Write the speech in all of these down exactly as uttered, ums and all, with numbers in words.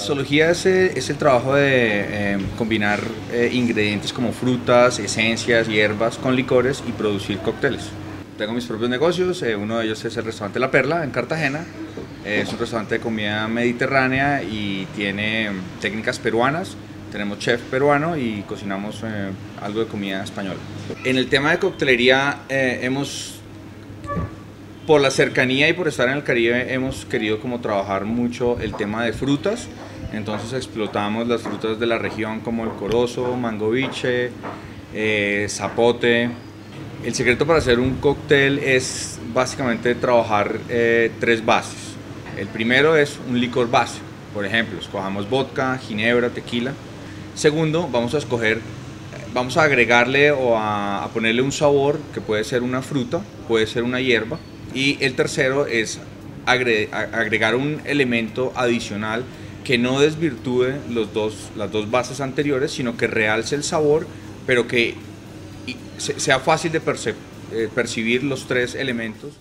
mixología es, eh, es el trabajo de eh, combinar eh, ingredientes como frutas, esencias, hierbas con licores y producir cócteles. Tengo mis propios negocios, eh, uno de ellos es el restaurante La Perla en Cartagena. Eh, es un restaurante de comida mediterránea y tiene técnicas peruanas. Tenemos chef peruano y cocinamos eh, algo de comida española. En el tema de coctelería eh, hemos... Por la cercanía y por estar en el Caribe hemos querido como trabajar mucho el tema de frutas, entonces explotamos las frutas de la región como el corozo, mango biche, eh, zapote. El secreto para hacer un cóctel es básicamente trabajar eh, tres bases. El primero es un licor base, por ejemplo, escojamos vodka, ginebra, tequila. Segundo, vamos a escoger, vamos a agregarle o a, a ponerle un sabor que puede ser una fruta, puede ser una hierba. Y el tercero es agregar un elemento adicional que no desvirtúe los dos, las dos bases anteriores, sino que realce el sabor, pero que sea fácil de perce eh, percibir los tres elementos.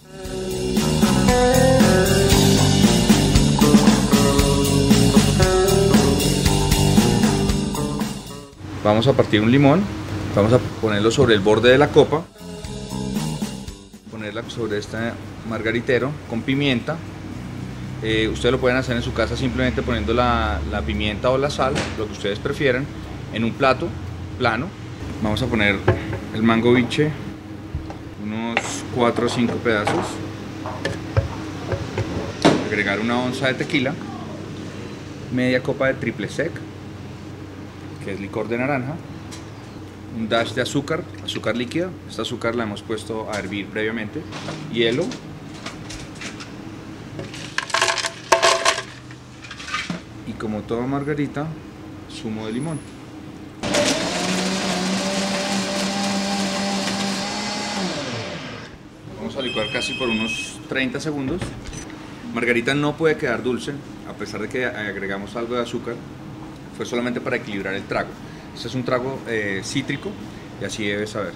Vamos a partir un limón, vamos a ponerlo sobre el borde de la copa. Ponerla sobre este margaritero con pimienta. Eh, ustedes lo pueden hacer en su casa simplemente poniendo la, la pimienta o la sal, lo que ustedes prefieran, en un plato plano. Vamos a poner el mango biche, unos cuatro o cinco pedazos. Agregar una onza de tequila, media copa de triple sec, que es licor de naranja. Un dash de azúcar, azúcar líquida. Esta azúcar la hemos puesto a hervir previamente. Hielo. Y como toda margarita, zumo de limón. Vamos a licuar casi por unos treinta segundos. Margarita no puede quedar dulce, a pesar de que agregamos algo de azúcar. Fue solamente para equilibrar el trago. Este es un trago eh, cítrico y así debes saber.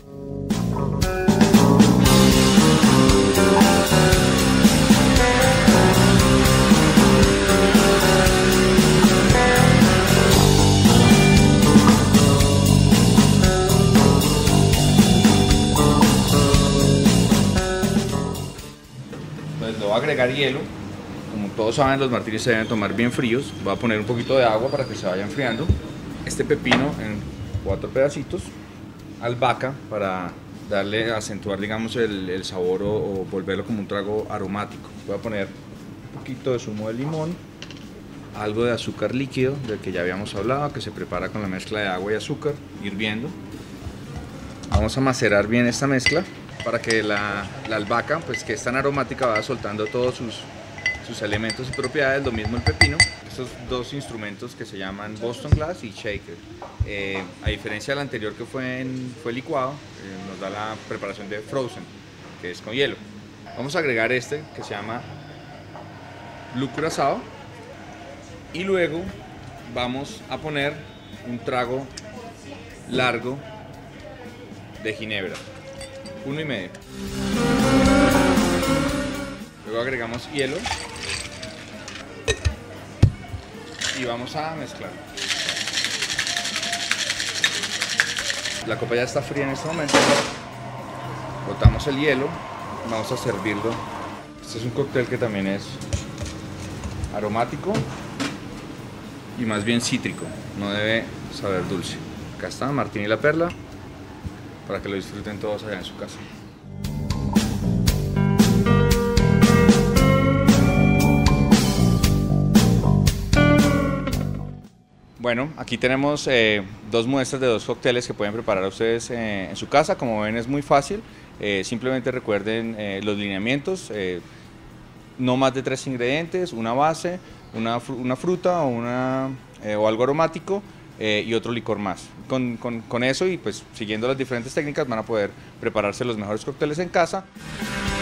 Entonces le voy a agregar hielo. Como todos saben, los martinis se deben tomar bien fríos. Voy a poner un poquito de agua para que se vaya enfriando. Este pepino en cuatro pedacitos, albahaca para darle, acentuar digamos el, el sabor o, o volverlo como un trago aromático. Voy a poner un poquito de zumo de limón, algo de azúcar líquido del que ya habíamos hablado, que se prepara con la mezcla de agua y azúcar hirviendo. Vamos a macerar bien esta mezcla para que la, la albahaca, pues que es tan aromática, vaya soltando todos sus, sus elementos y propiedades, lo mismo el pepino. Estos dos instrumentos que se llaman Boston Glass y Shaker. Eh, a diferencia del anterior que fue, en, fue licuado, eh, nos da la preparación de Frozen, que es con hielo. Vamos a agregar este que se llama Blue Curazao y luego vamos a poner un trago largo de ginebra, uno y medio. Luego agregamos hielo. Y vamos a mezclar. La copa ya está fría en este momento. Botamos el hielo. Vamos a servirlo. Este es un cóctel que también es aromático y más bien cítrico. No debe saber dulce. Acá está Martini La Perla para que lo disfruten todos allá en su casa. Bueno, aquí tenemos eh, dos muestras de dos cócteles que pueden preparar ustedes eh, en su casa. Como ven, es muy fácil. Eh, simplemente recuerden eh, los lineamientos. Eh, no más de tres ingredientes, una base, una, fr una fruta o, una, eh, o algo aromático eh, y otro licor más. Con, con, con eso y pues siguiendo las diferentes técnicas van a poder prepararse los mejores cócteles en casa.